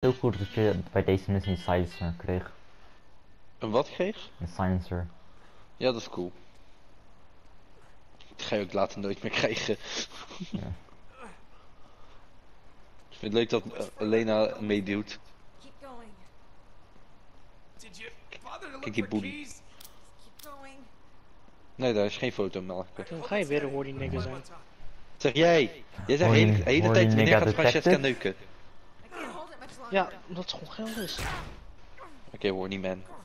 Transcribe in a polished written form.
zo cool dat je bij deze missie een silencer kreeg. Een wat kreeg? Een silencer. Ja, dat is cool. Dat ga je ook later nooit meer krijgen. Ja. Ik vind het leuk dat Elena meedoet. Keep going. Did you bother to Kijk look die for booty. keys? Keep going. Nee, daar is geen foto, Melker. Dan ga je weer een horny nigger zijn. Zeg jij? Jij zegt Horny- de hele horny tijd wanneer nigga gaat Francesca detective? neuken? I can't hold it much longer. Ja, omdat het gewoon geld is. Oké, horny man.